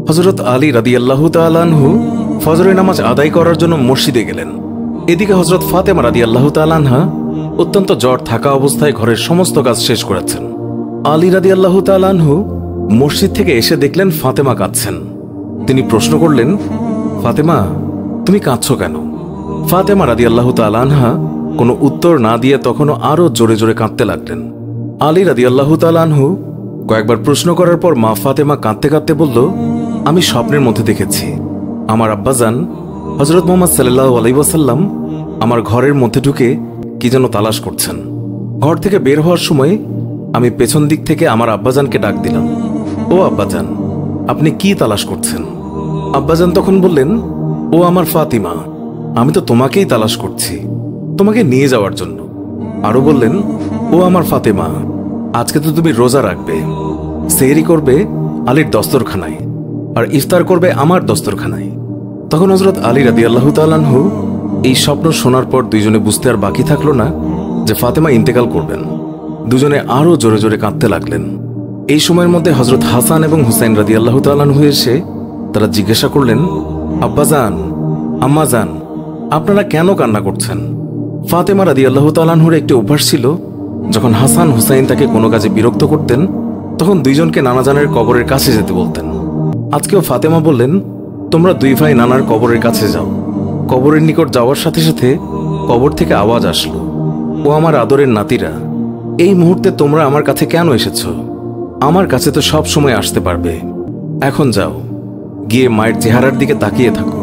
হযরত আলী রাদিয়াল্লাহু তাআলা আনহু ফজরের নামাজ আদায় করার জন্য মসজিদে গেলেন। এদিকে হযরত ফাতেমা রাদিয়াল্লাহু তাআলা আনহা অত্যন্ত জ্বর থাকা অবস্থায় ঘরের সমস্ত কাজ শেষ করেছেন। আলী রাদিয়াল্লাহু তাআলা আনহু মসজিদ থেকে এসে দেখলেন ফাতেমা কাঁদছেন। তিনি প্রশ্ন করলেন, ফাতেমা, তুমি কাঁদছো কেন? ফাতেমা রাদিয়াল্লাহু তাআলা আনহা কোনো উত্তর না দিয়ে তখনও আরো জোরে জোরে কাঁদতে লাগলেন। আলী রাদিয়াল্লাহু তাআলা আনহু কয়েকবার প্রশ্ন করার পর মা ফাতেমা কাঁদতে কাঁদতে বলল, আমি স্বপ্নের মধ্যে দেখেছি আমার আব্বাজান হযরত মুহাম্মদ সাল্লাল্লাহু আলাইহি ওয়াসাল্লাম আমার ঘরের মধ্যে ঢুকে কি যেন তালাশ করছেন। ঘর থেকে বের হওয়ার সময় আমি পেছন দিক থেকে আমার আব্বাজানকে ডাক দিলাম, ও আব্বাজান, আপনি কি তালাশ করছেন? আব্বাজান তখন বললেন, ও আমার ফাতিমা, আমি তো তোমাকেই তালাশ করছি, তোমাকে নিয়ে যাওয়ার জন্য। আরো বললেন, ও আমার ফাতেমা, আজকে তো তুমি রোজা রাখবে, সেহরি করবে আলীর দস্তরখানায় আর ইফতার করবে আমার দস্তরখানায়। তখন হযরত আলী রাদিয়াল্লাহু তাআলা আনহু এই স্বপ্ন শোনার পর দুইজনে বুঝতে আর বাকি থাকলো না যে ফাতেমা ইন্তেকাল করবেন। দুজনে আরো জোরে জোরে কাঁদতে লাগলেন। এই সময়ের মধ্যে হযরত হাসান এবং হুসাইন রাদিয়াল্লাহু তাআলা আনহু এসে তারা জিজ্ঞাসা করলেন, আব্বাজান, আম্মাজান, আপনারা কেন কান্না করছেন? ফাতেমা রাদিয়াল্লাহু তাআলা আনহুর একটি অভ্যাস ছিল, যখন হাসান হুসাইন তাকে কোনো কাজে বিরক্ত করতেন তখন দুইজনকে নানাজানের কবরের কাছে যেতে বলতেন। আজকেও ফাতেমা বললেন, তোমরা দুই ভাই নানার কবরের কাছে যাও। কবরের নিকট যাওয়ার সাথে সাথে কবর থেকে আওয়াজ আসলো, ও আমার আদরের নাতিরা, এই মুহূর্তে তোমরা আমার কাছে কেন এসেছ? আমার কাছে তো সব সময় আসতে পারবে। এখন যাও, গিয়ে মায়ের চেহারার দিকে তাকিয়ে থাকো।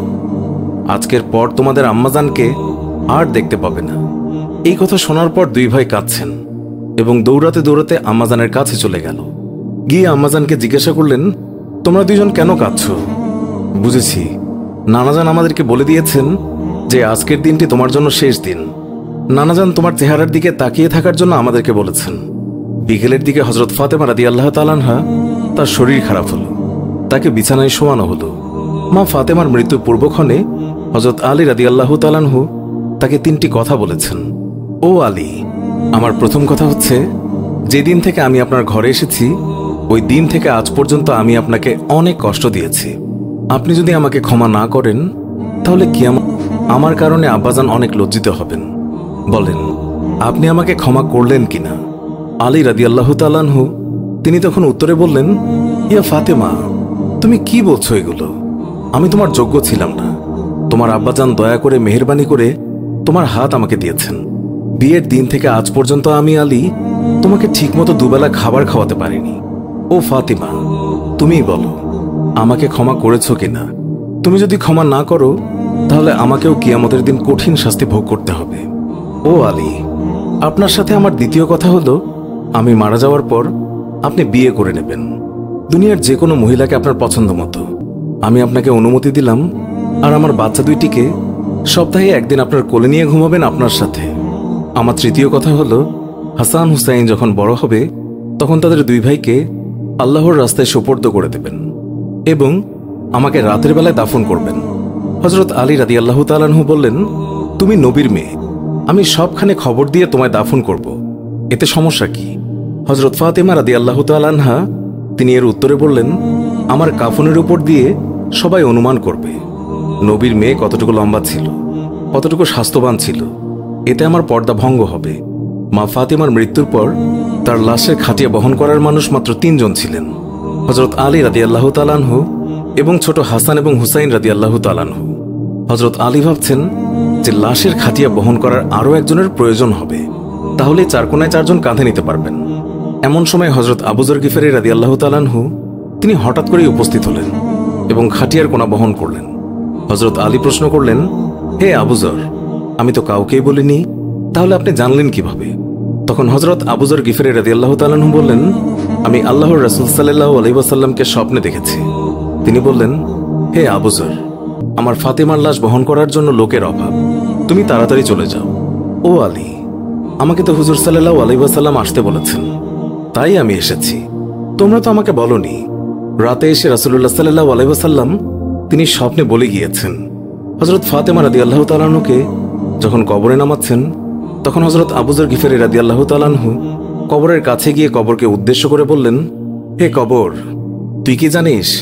আজকের পর তোমাদের আম্মাজানকে আর দেখতে পাবে না। এই কথা শোনার পর দুই ভাই কাঁদছেন এবং দৌড়াতে দৌড়াতে আম্মাজানের কাছে চলে গেল। গিয়ে আম্মাজানকে জিজ্ঞাসা করলেন, তোমরা দুইজন কেন কাঁদছ? বুঝেছি, নানাজান আমাদেরকে বলে দিয়েছেন যে আজকের দিনটি তোমার জন্য শেষ দিন। নানাজান তোমার চেহারার দিকে তাকিয়ে থাকার জন্য আমাদেরকে বলেছেন। বিকেলের দিকে হযরত ফাতেমা রাদিয়াল্লাহু তাআলা আনহা তার শরীর খারাপ হলো, তাকে বিছানায় শোয়ানো হলো। মা ফাতেমার মৃত্যুর পূর্বক্ষণে হযরত আলী রাদিয়াল্লাহু তাআলা আনহু তাকে তিনটি কথা বলেছেন। ও আলী, আমার প্রথম কথা হচ্ছে, যেদিন থেকে আমি আপনার ঘরে এসেছি ওই দিন থেকে আজ পর্যন্ত আমি আপনাকে অনেক কষ্ট দিয়েছি। আপনি যদি আমাকে ক্ষমা না করেন তাহলে কিয়ামত আমার কারণে আব্বাজান অনেক লজ্জিত হবেন। বলেন, আপনি আমাকে ক্ষমা করলেন কিনা? আলী রাদিয়াল্লাহু তাআলা আনহু তিনি তখন উত্তরে বললেন, ইয়া ফাতেমা, তুমি কি বলছো এগুলো? আমি তোমার যোগ্য ছিলাম না। তোমার আব্বাজান দয়া করে মেহেরবানি করে তোমার হাত আমাকে দিয়েছেন। বিয়ের দিন থেকে আজ পর্যন্ত আমি আলী তোমাকে ঠিকমতো দুবেলা খাবার খাওয়াতে পারিনি। ও ফাতিমা, তুমিই বলো, আমাকে ক্ষমা করেছো কিনা? তুমি যদি ক্ষমা না করো তাহলে আমাকেও কিয়ামতের দিন কঠিন শাস্তি ভোগ করতে হবে। ও আলী, আপনার সাথে আমার দ্বিতীয় কথা হলো, আমি মারা যাওয়ার পর আপনি বিয়ে করে নেবেন দুনিয়ার যে কোনো মহিলাকে আপনার পছন্দ মতো। আমি আপনাকে অনুমতি দিলাম, আর আমার বাচ্চা দুইটিকে সপ্তাহে একদিন আপনার কোলে নিয়ে ঘুমাবেন আপনার সাথে। আমার তৃতীয় কথা হলো, হাসান হুসাইন যখন বড় হবে তখন তাদের দুই ভাইকে আল্লাহর রাস্তায় সোপর্দ করে দেবেন এবং আমাকে রাতের বেলায় দাফন করবেন। হযরত আলী রাদিয়াল্লাহু তাআলা আনহু বললেন, তুমি নবীর মেয়ে, আমি সবখানে খবর দিয়ে তোমায় দাফন করব, এতে সমস্যা কি? হযরত ফাতেমা রাদিয়াল্লাহু তাআলা আনহা তিনি এর উত্তরে বললেন, আমার কাফনের উপর দিয়ে সবাই অনুমান করবে নবীর মেয়ে কতটুকু লম্বা ছিল, কতটুকু স্বাস্থ্যবান ছিল, এতে আমার পর্দা ভঙ্গ হবে। মা ফাতেমার মৃত্যুর পর তার লাশের খাটিয়া বহন করার মানুষ মাত্র 3 জন ছিলেন, হযরত আলী রাদিয়াল্লাহু তাআলা আনহু এবং ছোট হাসান এবং হুসাইন রাদিয়াল্লাহু তাআলা আনহু। হযরত আলী ভাবছেন যে লাশের খাটিয়া বহন করার আরও একজনের প্রয়োজন হবে, তাহলে 4 কোণায় 4 জন কাঁধে নিতে পারবেন। এমন সময় হযরত আবু যর গিফারী রাদিয়াল্লাহু তাআলা আনহু তিনি হঠাৎ করেই উপস্থিত হলেন এবং খাটিয়ার কোণা বহন করলেন। হযরত আলী প্রশ্ন করলেন, হে আবু যর, আমি তো কাউকেই বলিনি, তাহলে আপনি জানলেন কিভাবে? তখন হযরত আবু যর গিফারী রাদিয়াল্লাহু তাআলা আনহু বললেন, আমি আল্লাহর রাসূল সাল্লাল্লাহু আলাইহি ওয়াসাল্লামকে স্বপ্নে দেখেছি। তিনি বললেন, হে আবু যর, আমার ফাতেমার লাশ বহন করার জন্য লোকের অভাব, তুমি তাড়াতাড়ি চলে যাও। ও আলী, আমাকে তো হুজুর সাল্লাল্লাহু আলাইহি ওয়াসাল্লাম আসতে বলেছেন, তাই আমি এসেছি। তোমরা তো আমাকে বলনি। রাতে এসে রাসূলুল্লাহ সাল্লাল্লাহু আলাইহি ওয়াসাল্লাম তিনি স্বপ্নে বলে গিয়েছেন হযরত ফাতেমা রাদিয়াল্লাহু তাআলা আনহুকে যখন কবরে নামাচ্ছেন তখন হযরত আবু যর গিফারী রাদিয়াল্লাহু তাআলা আনহু কবরের কাছে গিয়ে কবরকে উদ্দেশ্য করে বললেন, হে কবর, তুই কি জানিস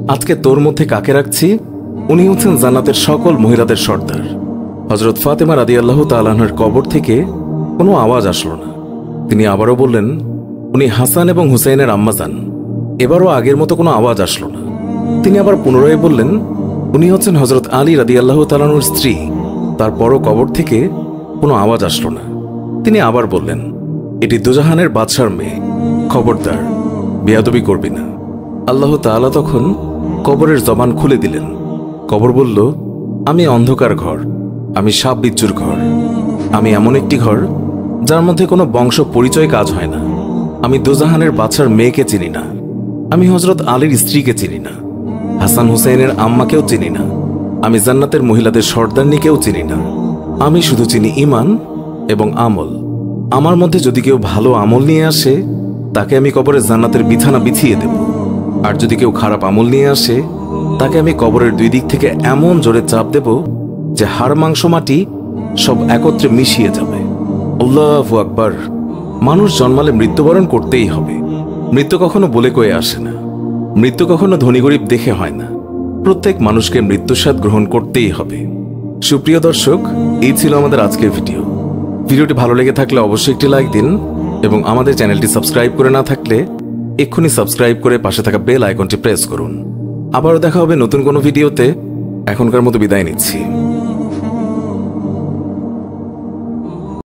আজকে তোর মধ্যে কাকে রাখছি? উনি হচ্ছেন জান্নাতের সকল মহিলাদের সর্দার। হযরত ফাতেমা রাদিয়াল্লাহু তাআলা আনহার কবর থেকে কোনো আওয়াজ আসলো না। তিনি আবারও বললেন, উনি হাসান এবং হুসাইনের আম্মাজান। এবারও আগের মতো কোনো আওয়াজ আসলো না। তিনি আবার পুনরায় বললেন, উনি হচ্ছেন হযরত আলী রাদিয়াল্লাহু তাআলা আনহুর স্ত্রী। তারপরও কবর থেকে কোনো আওয়াজ আসলো না। তিনি আবার বললেন, এটি দুজাহানের বাদশার মেয়ে, খবরদার বেয়াদবি করবি না। আল্লাহ তাআলা তখন কবরের জবান খুলে দিলেন। কবর বলল, আমি অন্ধকার ঘর, আমি সাপ বিচ্ছুর ঘর, আমি এমন একটি ঘর যার মধ্যে কোনো বংশ পরিচয় কাজ হয় না। আমি দুজাহানের বাদশার মেয়েকে চিনি না, আমি হযরত আলীর স্ত্রীকে চিনি না, হাসান হুসাইনের আম্মাকেও চিনি না, আমি জান্নাতের মহিলাদের সর্দারনিকেও চিনি না। আমি শুধু চিনি ঈমান এবং আমল। আমার মধ্যে যদি কেউ ভালো আমল নিয়ে আসে, তাকে আমি কবরে জান্নাতের বিছানা বিছিয়ে দেব। আর যদি কেউ খারাপ আমল নিয়ে আসে, তাকে আমি কবরের দুই দিক থেকে এমন জোরে চাপ দেব যে হাড় মাংস মাটি সব একত্রে মিশিয়ে যাবে। আল্লাহু আকবার। মানুষ জন্মালে মৃত্যুবরণ করতেই হবে। মৃত্যু কখনো বলে কয়ে আসে না, মৃত্যু কখনো ধনী গরিব দেখে হয় না। প্রত্যেক মানুষকে মৃত্যুর স্বাদ গ্রহণ করতেই হবে। সুপ্রিয় দর্শক, এই ছিল আমাদের আজকের ভিডিও। ভিডিওটি ভালো লেগে থাকলে অবশ্যই একটি লাইক দিন এবং আমাদের চ্যানেলটি সাবস্ক্রাইব করে না থাকলে এক্ষুনি সাবস্ক্রাইব করে পাশে থাকা বেল আইকনটি প্রেস করুন। আবারও দেখা হবে নতুন কোনো ভিডিওতে। এখনকার মতো বিদায় নিচ্ছি।